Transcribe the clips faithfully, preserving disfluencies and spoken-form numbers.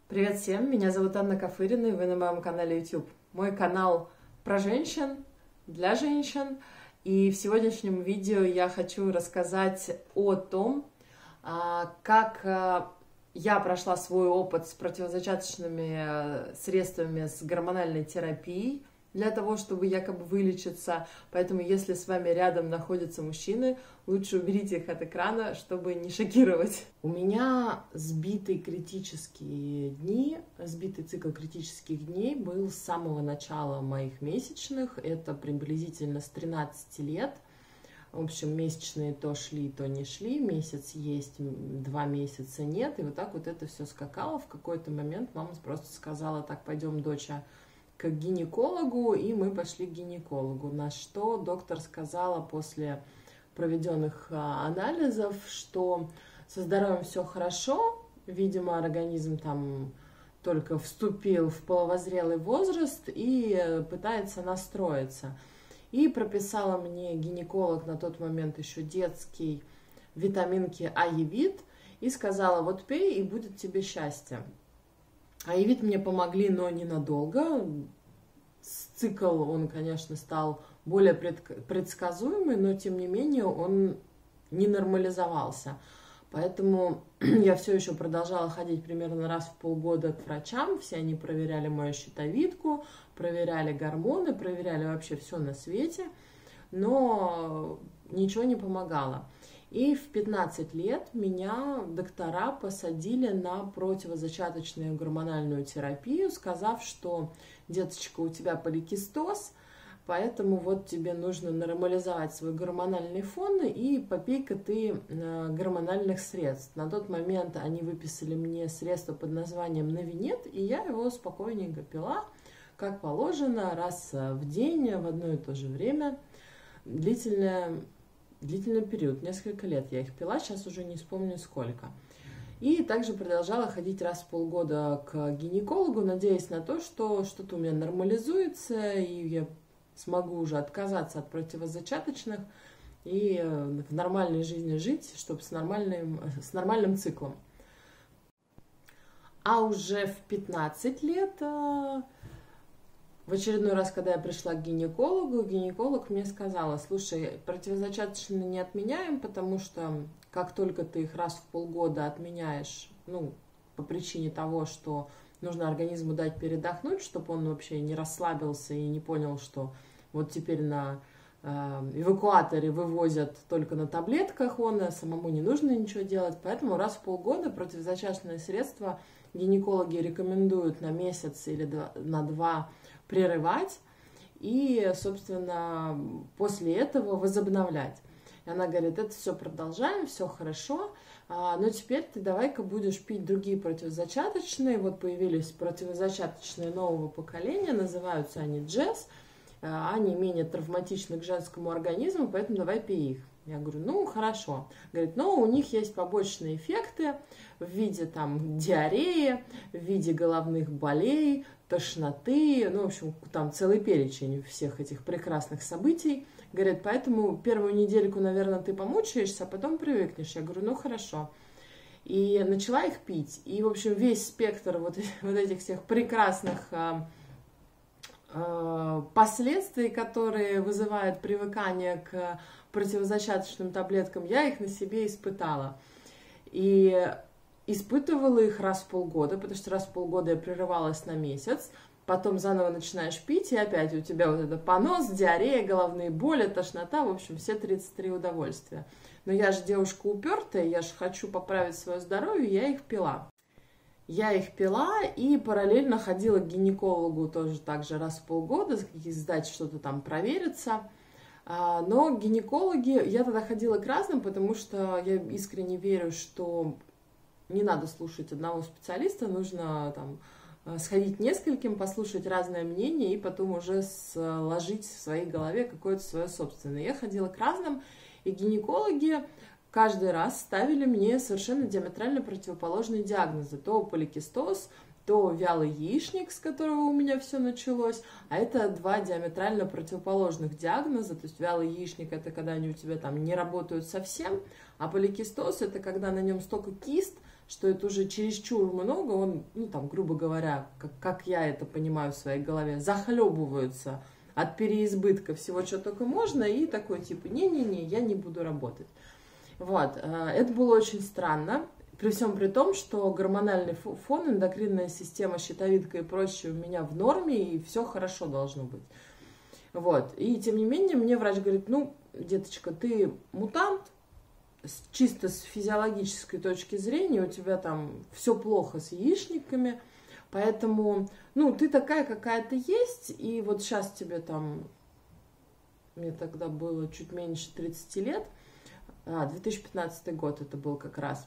Привет всем, меня зовут Анна Кафырина, и вы на моем канале YouTube. Мой канал про женщин, для женщин. И в сегодняшнем видео я хочу рассказать о том, как я прошла свой опыт с противозачаточными средствами, с гормональной терапией, для того, чтобы якобы вылечиться. Поэтому, если с вами рядом находятся мужчины, лучше уберите их от экрана, чтобы не шокировать. У меня сбитые критические дни, сбитый цикл критических дней был с самого начала моих месячных. Это приблизительно с тринадцати лет. В общем, месячные то шли, то не шли. Месяц есть, два месяца нет. И вот так вот это все скакало. В какой-то момент мама просто сказала: так, пойдем, доча, к гинекологу, и мы пошли к гинекологу. На что доктор сказала после проведенных анализов, что со здоровьем все хорошо, видимо, организм там только вступил в половозрелый возраст и пытается настроиться. И прописала мне гинеколог на тот момент еще детский витаминки Аевит и сказала: вот пей, и будет тебе счастье. Аевит мне помогли, но ненадолго. Цикл, он, конечно, стал более предсказуемый, но, тем не менее, он не нормализовался. Поэтому я все еще продолжала ходить примерно раз в полгода к врачам. Все они проверяли мою щитовидку, проверяли гормоны, проверяли вообще все на свете, но ничего не помогало. И в пятнадцать лет меня доктора посадили на противозачаточную гормональную терапию, сказав, что, деточка, у тебя поликистоз, поэтому вот тебе нужно нормализовать свой гормональный фон, и попей-ка ты гормональных средств. На тот момент они выписали мне средство под названием Новинет, и я его спокойненько пила, как положено, раз в день, в одно и то же время, длительное... Длительный период, несколько лет я их пила, сейчас уже не вспомню сколько. И также продолжала ходить раз в полгода к гинекологу, надеясь на то, что что-то у меня нормализуется, и я смогу уже отказаться от противозачаточных и в нормальной жизни жить, чтобы с нормальным, с нормальным циклом. А уже в пятнадцать лет... В очередной раз, когда я пришла к гинекологу, гинеколог мне сказала: слушай, противозачаточные не отменяем, потому что как только ты их раз в полгода отменяешь, ну, по причине того, что нужно организму дать передохнуть, чтобы он вообще не расслабился и не понял, что вот теперь на э, эвакуаторе вывозят только на таблетках, он, а самому не нужно ничего делать, поэтому раз в полгода противозачаточные средства гинекологи рекомендуют на месяц или на два прерывать и, собственно, после этого возобновлять. И она говорит: это все продолжаем, все хорошо, но теперь ты давай-ка будешь пить другие противозачаточные. Вот появились противозачаточные нового поколения, называются они джес, они менее травматичны к женскому организму, поэтому давай пей их. Я говорю: ну, хорошо. Говорит: но у них есть побочные эффекты в виде там диареи, в виде головных болей, тошноты, ну, в общем, там целый перечень всех этих прекрасных событий. Говорит: поэтому первую недельку, наверное, ты помучаешься, а потом привыкнешь. Я говорю: ну, хорошо. И начала их пить. И, в общем, весь спектр вот, вот этих всех прекрасных а, а, последствий, которые вызывают привыкание к противозачаточным таблеткам, я их на себе испытала. И испытывала их раз в полгода, потому что раз в полгода я прерывалась на месяц, потом заново начинаешь пить, и опять у тебя вот это понос, диарея, головные боли, тошнота, в общем, все тридцать три удовольствия. Но я же девушка упертая, я же хочу поправить свое здоровье, я их пила. Я их пила и параллельно ходила к гинекологу тоже так же раз в полгода, сдать что-то там, провериться. Но гинекологи, я тогда ходила к разным, потому что я искренне верю, что не надо слушать одного специалиста, нужно там сходить к нескольким, послушать разное мнение и потом уже сложить в своей голове какое-то свое собственное. Я ходила к разным, и гинекологи каждый раз ставили мне совершенно диаметрально противоположные диагнозы. То поликистоз, то вялый яичник, с которого у меня все началось, а это два диаметрально противоположных диагноза. То есть вялый яичник — это когда они у тебя там не работают совсем, а поликистоз — это когда на нем столько кист, что это уже чересчур много, он, ну там, грубо говоря, как, как я это понимаю в своей голове, захлебываются от переизбытка всего, что только можно, и такой типа, не-не-не, я не буду работать. Вот, это было очень странно, при всем при том, что гормональный фон, эндокринная система, щитовидка и прочее у меня в норме, и все хорошо должно быть. Вот, и тем не менее мне врач говорит, ну, деточка, ты мутант, чисто с физиологической точки зрения, у тебя там все плохо с яичниками, поэтому, ну, ты такая, какая ты есть, и вот сейчас тебе там, мне тогда было чуть меньше тридцати лет, а, две тысячи пятнадцатый год это был как раз,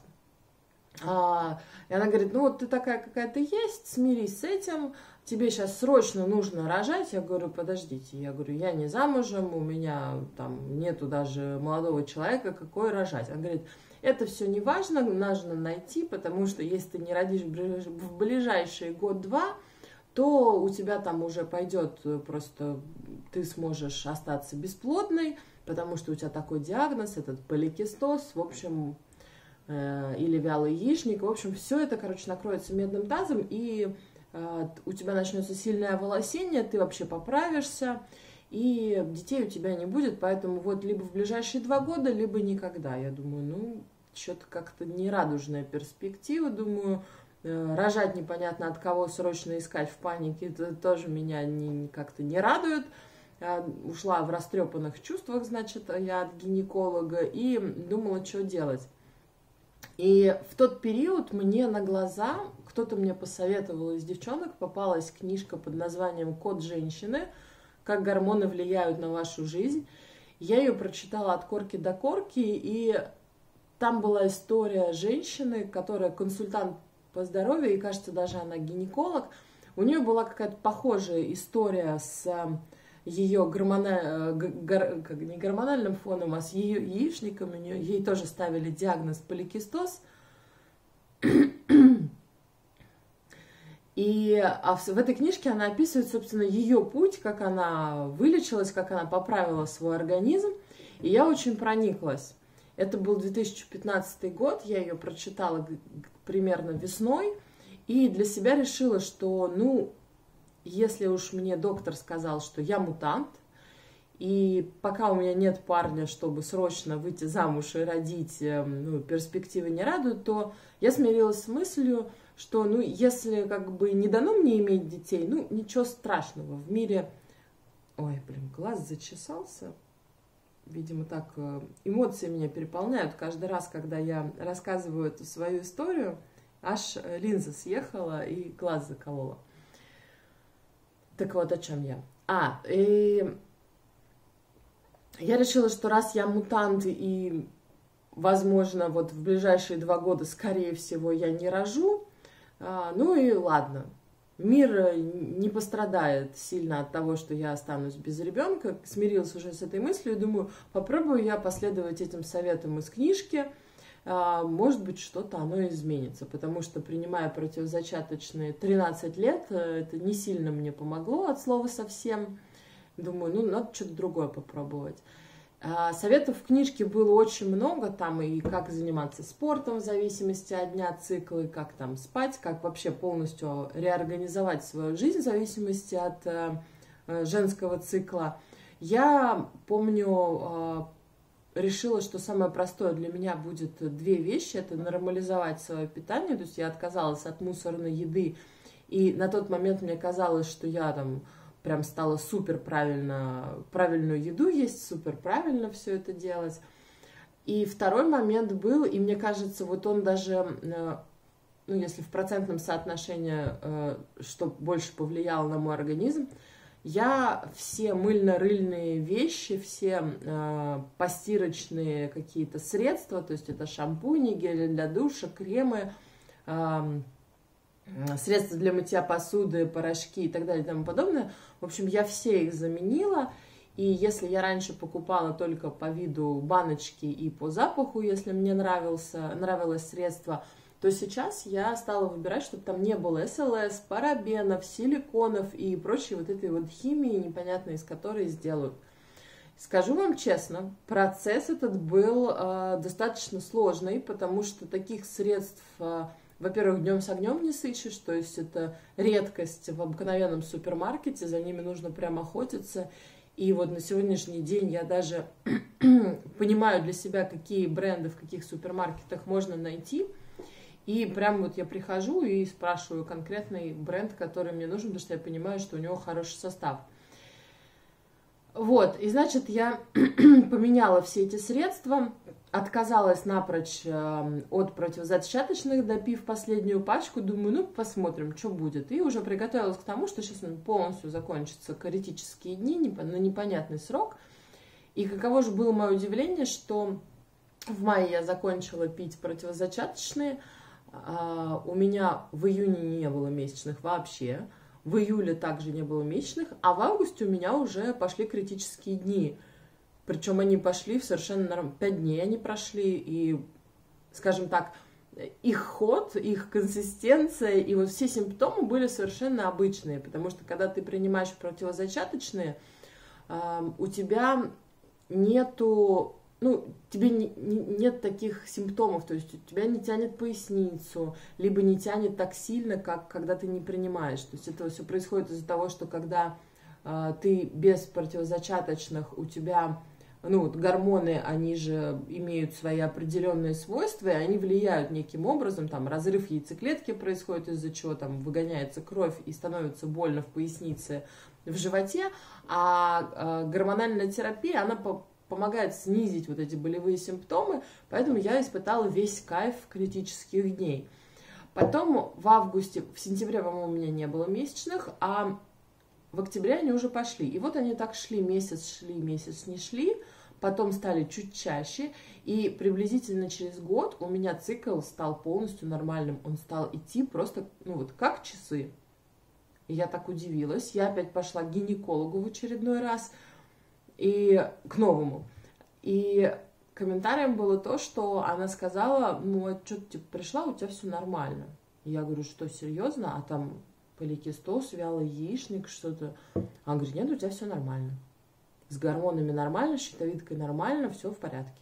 а, и она говорит, ну, вот ты такая, какая ты есть, смирись с этим, тебе сейчас срочно нужно рожать. Я говорю, подождите, я говорю, я не замужем, у меня там нету даже молодого человека, какой рожать. Она говорит, это все не важно, нужно найти, потому что если ты не родишь в ближайший год-два, то у тебя там уже пойдет просто, ты сможешь остаться бесплодной, потому что у тебя такой диагноз, этот поликистоз, в общем, э, или вялый яичник, в общем, все это, короче, накроется медным тазом, и у тебя начнется сильное волосение, ты вообще поправишься, и детей у тебя не будет, поэтому вот либо в ближайшие два года, либо никогда. Я думаю, ну, что-то как-то нерадужная перспектива, думаю, рожать непонятно от кого, срочно искать в панике, это тоже меня не, как-то не радует. Я ушла в растрепанных чувствах, значит, я от гинеколога, и думала, что делать. И в тот период мне на глаза, кто-то мне посоветовал из девчонок, попалась книжка под названием «Код женщины. Как гормоны влияют на вашу жизнь». Я ее прочитала от корки до корки, и там была история женщины, которая консультант по здоровью, и, кажется, даже она гинеколог. У нее была какая-то похожая история с ее гормональ... гор... как не гормональным фоном, а с ее яичниками. Ей тоже ставили диагноз поликистоз. И а в, в этой книжке она описывает, собственно, ее путь, как она вылечилась, как она поправила свой организм. И я очень прониклась. Это был две тысячи пятнадцатый год, я ее прочитала примерно весной. И для себя решила, что, ну, если уж мне доктор сказал, что я мутант, и пока у меня нет парня, чтобы срочно выйти замуж и родить, ну, перспективы не радуют, то я смирилась с мыслью, что, ну, если как бы не дано мне иметь детей, ну, ничего страшного в мире. Ой, блин, глаз зачесался. Видимо, так эмоции меня переполняют. Каждый раз, когда я рассказываю эту свою историю, аж линза съехала и глаз заколола. Так вот, о чем я. А, и я решила, что раз я мутант и, возможно, вот в ближайшие два года, скорее всего, я не рожу, ну и ладно. Мир не пострадает сильно от того, что я останусь без ребенка. Смирилась уже с этой мыслью и думаю, попробую я последовать этим советам из книжки. Может быть, что-то оно изменится, потому что, принимая противозачаточные тринадцать лет, это не сильно мне помогло от слова совсем. Думаю, ну, надо что-то другое попробовать. Советов в книжке было очень много, там и как заниматься спортом в зависимости от дня цикла, и как там спать, как вообще полностью реорганизовать свою жизнь в зависимости от женского цикла. Я помню, решила, что самое простое для меня будет две вещи. Это нормализовать свое питание, то есть я отказалась от мусорной еды, и на тот момент мне казалось, что я там прям стала супер правильно, правильную еду есть, супер правильно все это делать. И второй момент был, и мне кажется, вот он даже, ну, если в процентном соотношении, что больше повлияло на мой организм, я все мыльно-рыльные вещи, все э, постирочные какие-то средства, то есть это шампуни, гели для душа, кремы, э, средства для мытья посуды, порошки и так далее и тому подобное. В общем, я все их заменила. И если я раньше покупала только по виду баночки и по запаху, если мне нравился, нравилось средство, то сейчас я стала выбирать, чтобы там не было СЛС, парабенов, силиконов и прочей вот этой вот химии, непонятно из которой сделают. Скажу вам честно, процесс этот был э, достаточно сложный, потому что таких средств, э, во-первых, днем с огнем не сыщешь, то есть это редкость в обыкновенном супермаркете, за ними нужно прям охотиться. И вот на сегодняшний день я даже понимаю для себя, какие бренды в каких супермаркетах можно найти. И прям вот я прихожу и спрашиваю конкретный бренд, который мне нужен, потому что я понимаю, что у него хороший состав. Вот, и значит, я поменяла все эти средства, отказалась напрочь э, от противозачаточных, допив последнюю пачку, думаю, ну, посмотрим, что будет. И уже приготовилась к тому, что сейчас полностью закончатся критические дни на непонятный срок. И каково же было мое удивление, что в мае я закончила пить противозачаточные, э, у меня в июне не было месячных вообще. В июле также не было месячных, а в августе у меня уже пошли критические дни. Причем они пошли в совершенно нормально. Пять дней они прошли, и, скажем так, их ход, их консистенция и вот все симптомы были совершенно обычные. Потому что, когда ты принимаешь противозачаточные, у тебя нету... Ну, тебе не, не, нет таких симптомов, то есть у тебя не тянет поясницу, либо не тянет так сильно, как когда ты не принимаешь. То есть это все происходит из-за того, что когда э, ты без противозачаточных, у тебя, ну, вот гормоны, они же имеют свои определенные свойства, и они влияют неким образом, там, разрыв яйцеклетки происходит, из-за чего там выгоняется кровь и становится больно в пояснице, в животе, а э, гормональная терапия, она по помогает снизить вот эти болевые симптомы, поэтому я испытала весь кайф критических дней. Потом в августе, в сентябре, по-моему, у меня не было месячных, а в октябре они уже пошли. И вот они так шли, месяц шли, месяц не шли, потом стали чуть чаще, и приблизительно через год у меня цикл стал полностью нормальным, он стал идти просто, ну вот, как часы. И я так удивилась, я опять пошла к гинекологу в очередной раз, и к новому. И комментарием было то, что она сказала, ну, а что ты типа, пришла, у тебя все нормально. И я говорю, что, серьезно? А там поликистоз, вялый яичник, что-то. Она говорит, нет, у тебя все нормально. С гормонами нормально, с щитовидкой нормально, все в порядке.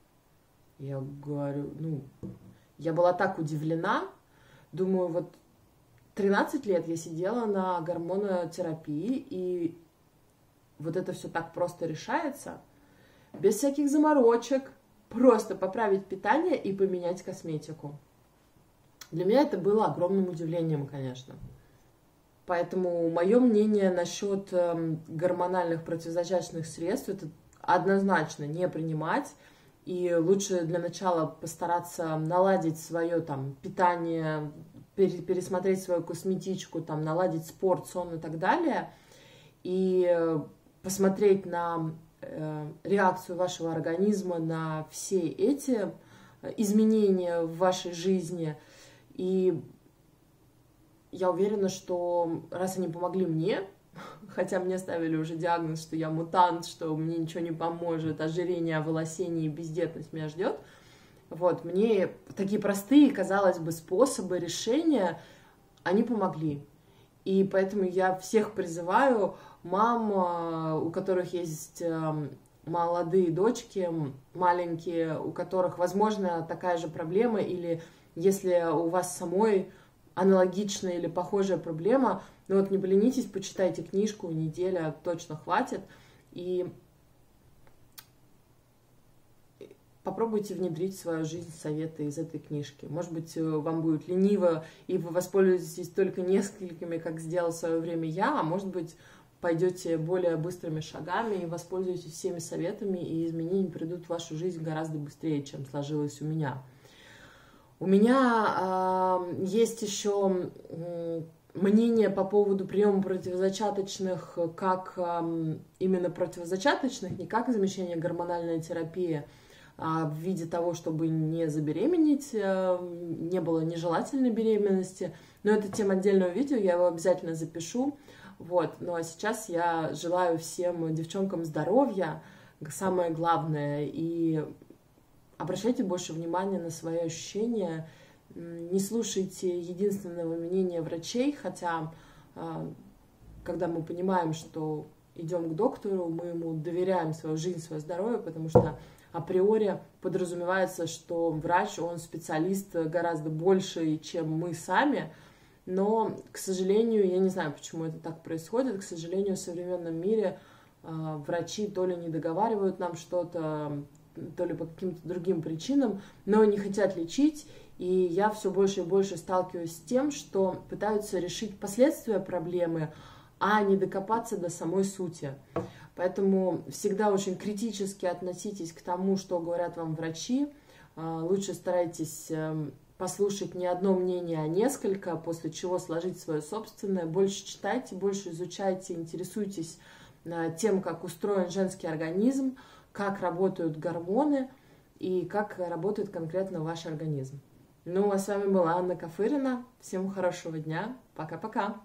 Я говорю, ну, я была так удивлена, думаю, вот тринадцать лет я сидела на гормонотерапии, и вот это все так просто решается, без всяких заморочек, просто поправить питание и поменять косметику. Для меня это было огромным удивлением, конечно. Поэтому мое мнение насчет э, гормональных противозачаточных средств — это однозначно не принимать. И лучше для начала постараться наладить свое там питание, пересмотреть свою косметичку, там, наладить спорт, сон и так далее. И посмотреть на э, реакцию вашего организма на все эти изменения в вашей жизни. И я уверена, что раз они помогли мне, хотя мне ставили уже диагноз, что я мутант, что мне ничего не поможет, ожирение, оволосение и бездетность меня ждет, вот, мне такие простые, казалось бы, способы решения, они помогли. И поэтому я всех призываю, мам, у которых есть молодые дочки, маленькие, у которых, возможно, такая же проблема, или если у вас самой аналогичная или похожая проблема, ну вот не поленитесь, почитайте книжку, неделя точно хватит, и попробуйте внедрить в свою жизнь советы из этой книжки. Может быть, вам будет лениво, и вы воспользуетесь только несколькими, как сделал в свое время я, а может быть, пойдете более быстрыми шагами и воспользуетесь всеми советами, и изменения придут в вашу жизнь гораздо быстрее, чем сложилось у меня. У меня э, есть еще э, мнение по поводу приема противозачаточных, как э, именно противозачаточных, не как замещение гормональной терапии, в виде того, чтобы не забеременеть, не было нежелательной беременности. Но это тема отдельного видео, я его обязательно запишу. Вот. Ну а сейчас я желаю всем девчонкам здоровья, самое главное, и обращайте больше внимания на свои ощущения, не слушайте единственного мнения врачей, хотя когда мы понимаем, что идем к доктору, мы ему доверяем свою жизнь, свое здоровье, потому что априори подразумевается, что врач, он специалист гораздо больше, чем мы сами, но, к сожалению, я не знаю, почему это так происходит, к сожалению, в современном мире э, врачи то ли не договаривают нам что-то, то ли по каким-то другим причинам, но не хотят лечить, и я все больше и больше сталкиваюсь с тем, что пытаются решить последствия проблемы, а не докопаться до самой сути. Поэтому всегда очень критически относитесь к тому, что говорят вам врачи. Лучше старайтесь послушать не одно мнение, а несколько, после чего сложить свое собственное. Больше читайте, больше изучайте, интересуйтесь тем, как устроен женский организм, как работают гормоны и как работает конкретно ваш организм. Ну, а с вами была Анна Кафырина. Всем хорошего дня. Пока-пока.